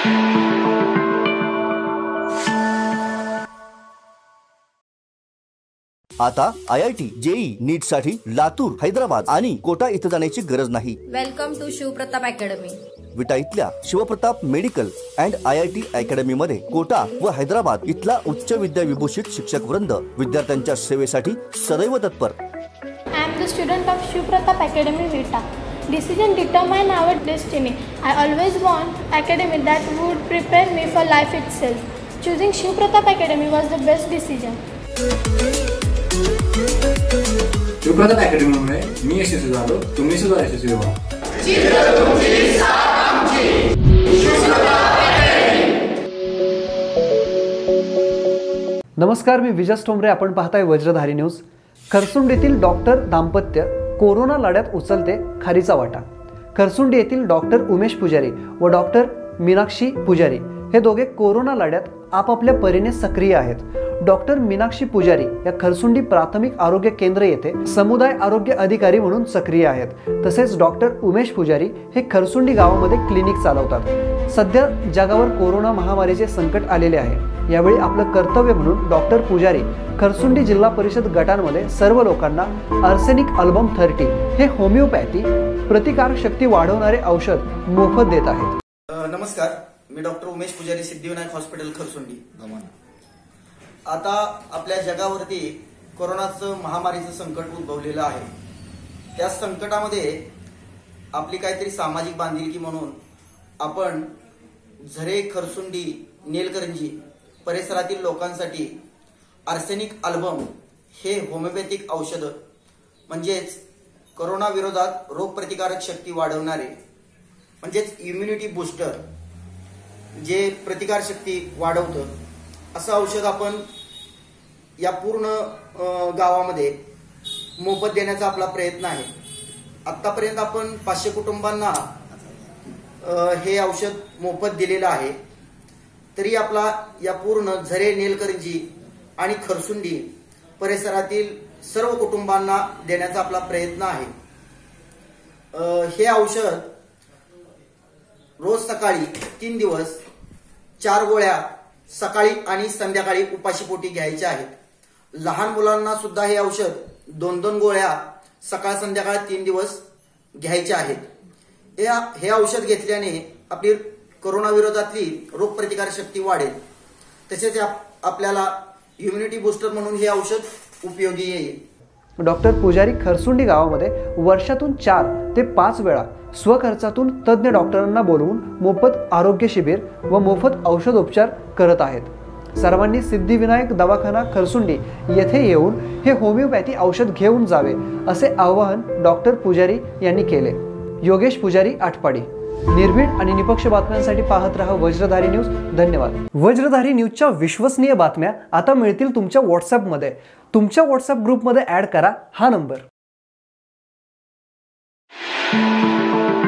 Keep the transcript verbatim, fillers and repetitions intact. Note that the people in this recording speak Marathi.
आता I I T, JEE, NEET साठी लातूर, हैदराबाद आणि कोटा इथं जाण्याची गरज नाही। Welcome to Shivpratap academy. Vita इथल्या Shivpratap medical and I I T academy मध्ये कोटा व हैदराबाद इथला उच्च विद्या विभूषित शिक्षक वृंद विद्यार्थ्यांच्या सेवेसाठी सदैव तत्पर। I am the student of Shivpratap Academy Vita. Decision determine our destiny. I always want academy that would prepare me for life itself. Choosing Shivpratap Academy was the best decision. Shivpratap academy मुळे मी यशस्वी झालो, तुम्ही सुद्धा यशस्वी व्हा। नमस्कार, मी विजय ठोंबरे, आपण पाहताय वज्रधारी न्यूज। खरसुंड येथील डॉक्टर दाम्पत्य कोरोना लढ्यात उचलते खारीचा वाटा। खरसुंड येथील डॉक्टर उमेश पुजारी व डॉक्टर मीनाक्षी पुजारी हे दोघे कोरोना लढ्यात आपापल्या परीने सक्रिय आहेत। डॉक्टर मीनाक्षी पुजारी या खरसुंडी प्राथमिक आरोग्य केंद्र येथे समुदाय आरोग्य अधिकारी म्हणून सक्रिय आहेत। तसेच डॉक्टर उमेश पुजारी हे खरसुंडी गावामध्ये क्लिनिक चालवतात। सध्या जगावर कोरोना महामारीचे संकट आलेले आहे। यावेळी आपलं कर्तव्य म्हणून डॉक्टर पुजारी खरसुंडी जिल्हा परिषद गटांमध्ये सर्व लोकांना आर्सेनिक अल्बम तीस हे होमिओपॅथी प्रतिकार शक्ती वाढवणारे औषध मोफत देत आहेत। नमस्कार, मी डॉक्टर उमेश पुजारी, सिद्धिविनायक हॉस्पिटल खरसुंडी। आता आपल्या जगावरती कोरोनाचं महामारीचं संकट उद्भवलेलं आहे। त्या संकटामध्ये आपली काहीतरी सामाजिक बांधिलकी म्हणून आपण झरे, खरसुंडी, नेलकरंजी परिसरातील लोकांसाठी आर्सेनिक अल्बम हे होमिओपॅथिक औषध म्हणजेच कोरोना विरोधात रोगप्रतिकारक शक्ती वाढवणारे म्हणजेच इम्युनिटी बूस्टर जे प्रतिकार शक्ती वाढवतं असं औषध आपण या पूर्ण गावामध्ये मोफत देण्याचा आपला प्रयत्न आहे। आतापर्यंत आपण पाचशे कुटुंबांना हे औषध मोफत दिलेलं आहे। तरी आपला या पूर्ण झरे, नेलकरंजी आणि खरसुंडी परिसरातील सर्व कुटुंबांना देण्याचा आपला प्रयत्न आहे। हे औषध रोज सकाळी तीन दिवस चार गोळ्या सकाळी आणि संध्याकाळी उपाशीपोटी घ्यायचे आहेत। लहान मुलांना सुद्धा हे औषध दोन दोन गोळ्या सकाळ संध्याकाळ तीन दिवस घ्यायचे आहेत। हे औषध घेतल्याने आपली कोरोना विरोधातली रोगप्रतिकार शक्ती वाढेल। तसेच आपल्याला इम्युनिटी बूस्टर म्हणून हे औषध उपयोगी येईल। डॉक्टर पुजारी खरसुंडी गावामध्ये वर्षातून चार ते पाच वेळा स्वखर्चातून तज्ञ डॉक्टरांना बोलवून मोफत आरोग्य शिबिर व मोफत औषधोपचार करत आहेत। सर्वांनी सिद्धिविनायक दवाखाना खरसुंडी येथे येऊन हे होमिओपॅथी औषध घेऊन जावे असे आवाहन डॉक्टर पुजारी यांनी केले। योगेश पुजारी, आटपाडी। निर्भीड आणि निपक्ष बातम्यांसाठी पाहत रहा वज्रधारी न्यूज। धन्यवाद। वज्रधारी न्यूजच्या विश्वसनीय बातम्या आता मिळतील तुमच्या व्हॉट्सअप मध्ये। तुमच्या व्हॉट्सअप ग्रुप मध्ये ऍड करा हा नंबर।